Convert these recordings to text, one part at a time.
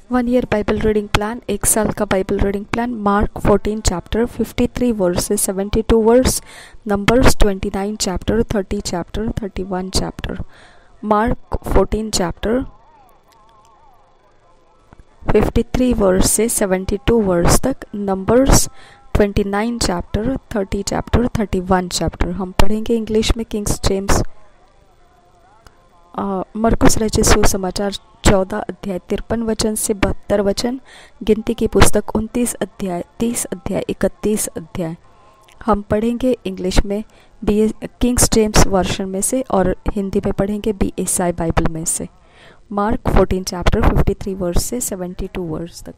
1 year Bible reading plan, 1 साल का Bible reading plan. Mark 14 chapter 53 verses 72 verse, Numbers 29 chapter 30 chapter 31 chapter. Mark 14 chapter 53 verse से 72 verse तक, numbers 29 chapter 30 chapter 31 chapter. हम पढ़ेंगे English में Kings James. मरकुस रचित सुसमाचार 14 अध्याय 53 वचन से 72 वचन, गिनती की पुस्तक 29 अध्याय 30 अध्याय 31 अध्याय। हम पढ़ेंगे इंग्लिश में किंग्स जेम्स वर्शन में से और हिंदी में पढ़ेंगे BSI बाइबल में से। मार्क 14 चैप्टर 53 वर्स से 72 वर्स तक।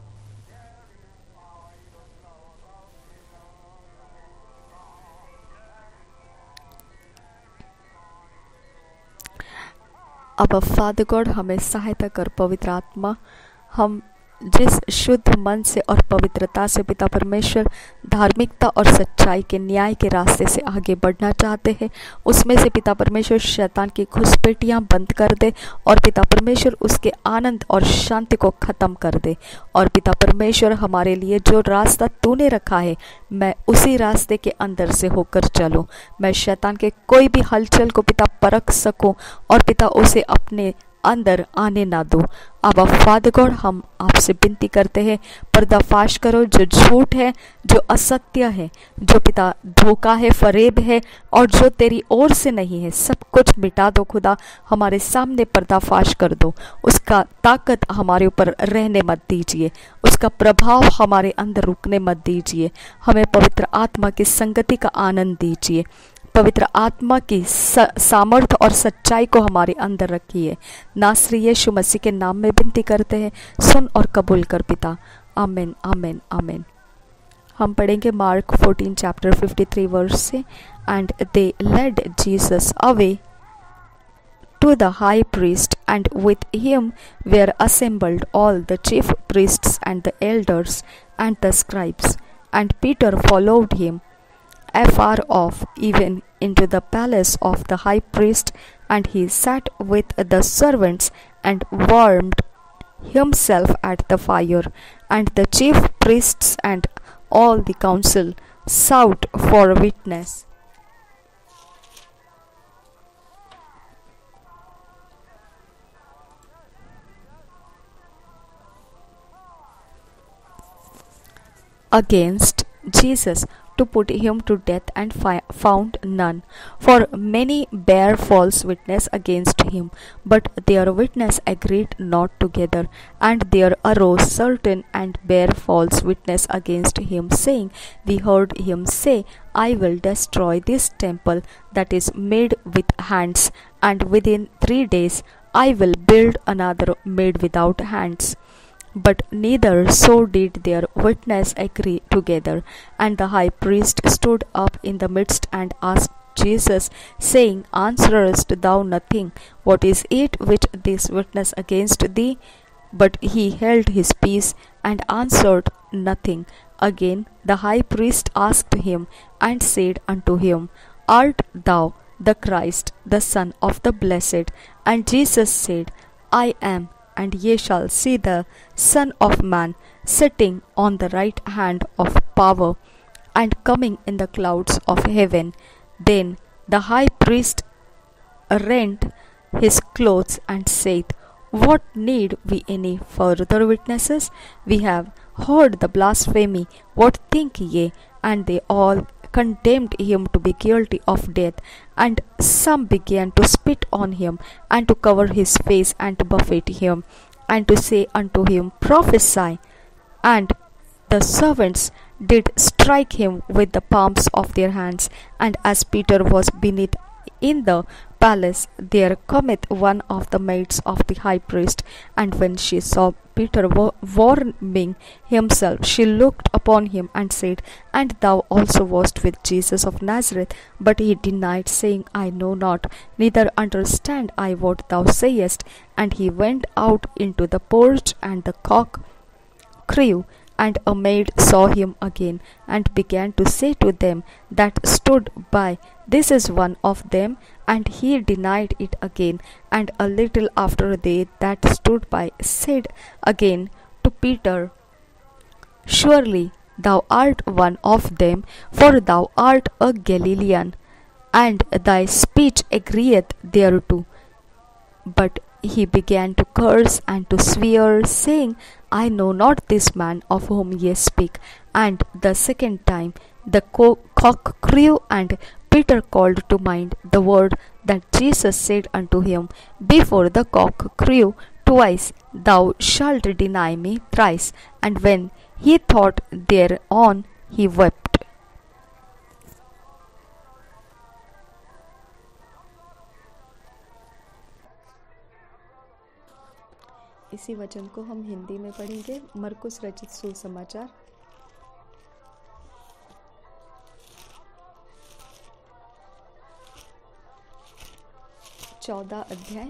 अब फादर गॉड हमें सहायता कर, पवित्र आत्मा, हम जिस शुद्ध मन से और पवित्रता से पिता परमेश्वर धार्मिकता और सच्चाई के न्याय के रास्ते से आगे बढ़ना चाहते हैं, उसमें से पिता परमेश्वर शैतान की घुसपैठियां बंद कर दे और पिता परमेश्वर उसके आनंद और शांति को ख़त्म कर दे। और पिता परमेश्वर हमारे लिए जो रास्ता तूने रखा है, मैं उसी रास्ते के अंदर से होकर चलूं। मैं शैतान के कोई भी हलचल को पिता परख सकूं और पिता उसे अपने अंदर आने ना दो। अब फादर गॉड हम आपसे विनती करते हैं, पर्दाफाश करो जो झूठ है, जो असत्य है, जो पिता धोखा है, फरेब है और जो तेरी ओर से नहीं है, सब कुछ मिटा दो खुदा। हमारे सामने पर्दाफाश कर दो, उसका ताकत हमारे ऊपर रहने मत दीजिए, उसका प्रभाव हमारे अंदर रुकने मत दीजिए। हमें पवित्र आत्मा की संगति का आनंद दीजिए, पवित्र आत्मा की सामर्थ और सच्चाई को हमारे अंदर रखिए। नासरी यीशु मसीह के नाम में विनती करते हैं, सुन और कबूल कर पिता। आमीन आमीन आमीन। हम पढ़ेंगे मार्क 14 चैप्टर 53 वर्स से। And they led Jesus away to the high priest, and with him were assembled all the chief priests and the elders and the scribes. And Peter followed him afar off, even into the palace of the high priest, and he sat with the servants and warmed himself at the fire. And the chief priests and all the council sought for witness. Against Jesus, to put him to death, and found none. For many bare false witness against him, but their witness agreed not together. And there arose certain and bare false witness against him, saying, We heard him say, I will destroy this temple that is made with hands, and within 3 days I will build another made without hands. But neither so did their witness agree together. And the high priest stood up in the midst and asked Jesus, saying, Answerest thou nothing? What is it which this witness against thee? But he held his peace and answered nothing. Again the high priest asked him and said unto him, Art thou the Christ, the Son of the Blessed? And Jesus said, I am. And ye shall see the Son of Man sitting on the right hand of power, and coming in the clouds of heaven. Then the high priest rent his clothes and said, What need we any further witnesses? We have heard the blasphemy. What think ye? And they all condemned him to be guilty of death. And some began to spit on him, and to cover his face, and to buffet him, and to say unto him, Prophesy. And the servants did strike him with the palms of their hands. And as Peter was beneath in the palace, there cometh one of the maids of the high priest, and when she saw Peter warming himself, she looked upon him and said, And thou also wast with Jesus of Nazareth. But he denied, saying, I know not, neither understand I what thou sayest. And he went out into the porch, and the cock crew, And a maid saw him again, and began to say to them that stood by, This is one of them. And he denied it again. And a little after, they that stood by said again to Peter, Surely thou art one of them, for thou art a Galilean, and thy speech agreeth thereto. But he began to curse and to swear, saying, I know not this man of whom ye speak. And the second time the cock crew, and Peter called to mind the word that Jesus said unto him, Before the cock crew twice, thou shalt deny me thrice. And when he thought thereon, he wept. इसी वचन को हम हिंदी में पढ़ेंगे। मरकुस रचित सुसमाचार 14 अध्याय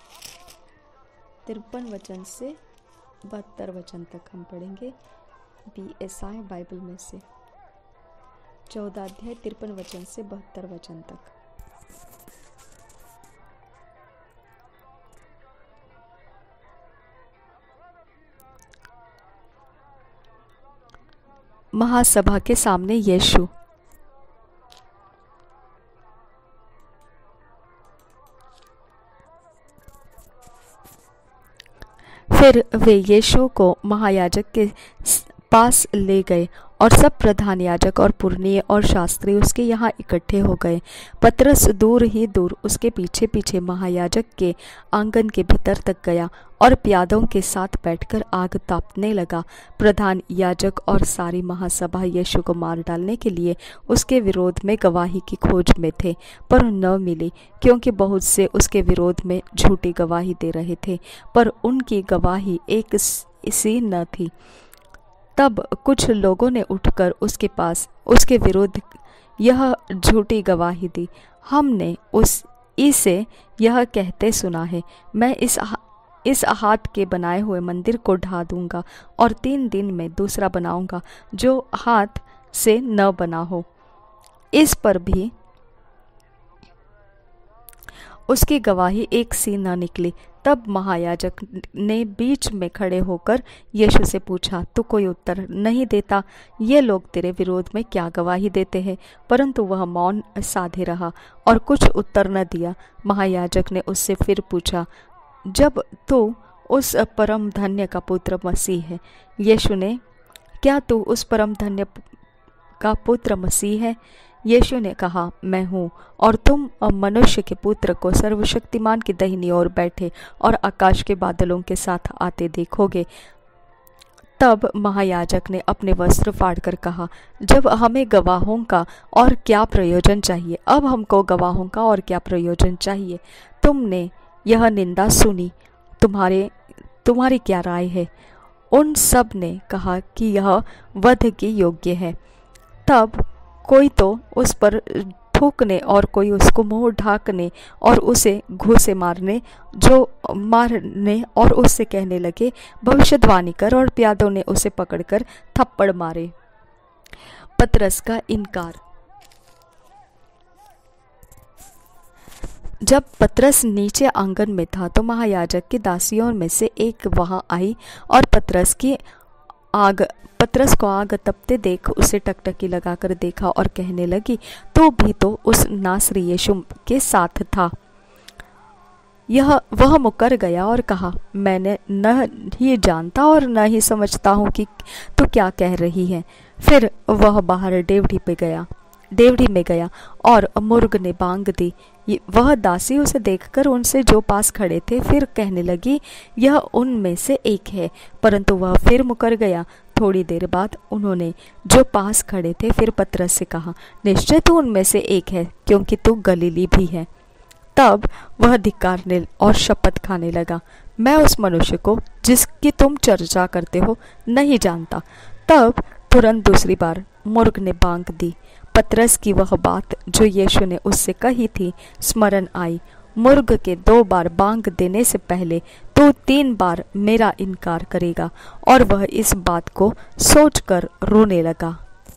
53 वचन से 72 वचन तक हम पढ़ेंगे BSI बाइबल में से। 14 अध्याय 53 वचन से 72 वचन तक। महासभा के सामने यीशु। फिर वे यीशु को महायाजक के पास ले गए और सब प्रधान याजक और पुरनिये और शास्त्री उसके यहाँ इकट्ठे हो गए। पतरस दूर ही दूर उसके पीछे पीछे महायाजक के आंगन के भीतर तक गया और प्यादों के साथ बैठकर आग तापने लगा। प्रधान याजक और सारी महासभा यीशु को मार डालने के लिए उसके विरोध में गवाही की खोज में थे, पर न मिली, क्योंकि बहुत से उसके विरोध में झूठी गवाही दे रहे थे, पर उनकी गवाही एक सी न थी। तब कुछ लोगों ने उठकर उसके पास उसके विरुद्ध यह झूठी गवाही दी, हमने इसे यह कहते सुना है, मैं इस हाथ के बनाए हुए मंदिर को ढा दूंगा और 3 दिन में दूसरा बनाऊंगा जो हाथ से न बना हो। इस पर भी उसकी गवाही एक सी न निकली। तब महायाजक ने बीच में खड़े होकर यीशु से पूछा, तू कोई उत्तर नहीं देता? ये लोग तेरे विरोध में क्या गवाही देते हैं? परंतु वह मौन साधे रहा और कुछ उत्तर न दिया। महायाजक ने उससे फिर पूछा, जब तू उस परम धन्य का पुत्र मसीह है, यीशु ने, क्या तू उस परम धन्य का पुत्र मसीह है? यीशु ने कहा, मैं हूँ, और तुम मनुष्य के पुत्र को सर्वशक्तिमान की दाहिनी ओर बैठे और आकाश के बादलों के साथ आते देखोगे। तब महायाजक ने अपने वस्त्र फाड़कर कहा, जब हमें गवाहों का और क्या प्रयोजन चाहिए? अब हमको गवाहों का और क्या प्रयोजन चाहिए? तुमने यह निंदा सुनी, तुम्हारी क्या राय है? उन सब ने कहा कि यह वध के योग्य है। तब कोई तो उस पर थूकने और कोई उसको मुंह ढाकने और उसे घूंसे मारने और उससे कहने लगे, भविष्यवाणी कर, और प्यादों ने उसे पकड़कर थप्पड़ मारे। पतरस का इनकार। जब पतरस नीचे आंगन में था तो महायाजक की दासियों में से एक वहां आई और पतरस को आग तपते देख उसे टकटकी लगाकर देखा और कहने लगी, तो भी तो उस नासरी यीशु के साथ था। वह मुकर गया और कहा, मैंने न ही जानता और न ही समझता हूँ कि तू क्या कह रही है। फिर वह बाहर डेवढ़ी में गया और मुर्ग ने बांग दी। वह दासी उसे देखकर उनसे जो पास खड़े थे फिर कहने लगी, यह उनमें से एक है, परंतु वह फिर मुकर गया। थोड़ी देर बाद उन्होंने जो पास खड़े थे फिर पतरस से कहा, निश्चय तू उनमें से एक है, क्योंकि तू गलीली भी है। तब वह धिक्कारने और शपथ खाने लगा, मैं उस मनुष्य को जिसकी तुम चर्चा करते हो नहीं जानता। तब तुरंत दूसरी बार मुर्ग ने बांग दी। पतरस की वह बात जो यीशु ने उससे कही थी स्मरण आई, मुर्ग के 2 बार बांग देने से पहले तू 3 बार मेरा इनकार करेगा। और वह इस बात को सोचकर रोने लगा।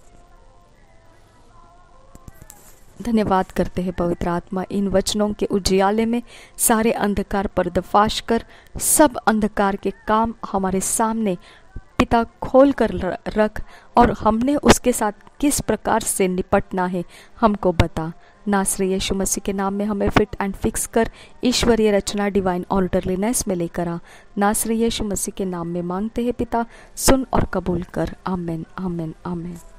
धन्यवाद करते हैं पवित्र आत्मा, इन वचनों के उजियाले में सारे अंधकार पर्दाफाश कर, सब अंधकार के काम हमारे सामने पिता खोल कर रख, और हमने उसके साथ किस प्रकार से निपटना है हमको बता। नासरी यीशु मसीह के नाम में हमें फिट एंड फिक्स कर, ईश्वरीय रचना डिवाइन ऑर्डरलीनेस में लेकर आ। नासरी यीशु मसीह के नाम में मांगते हैं पिता, सुन और कबूल कर। आमेन, आमेन, आमेन।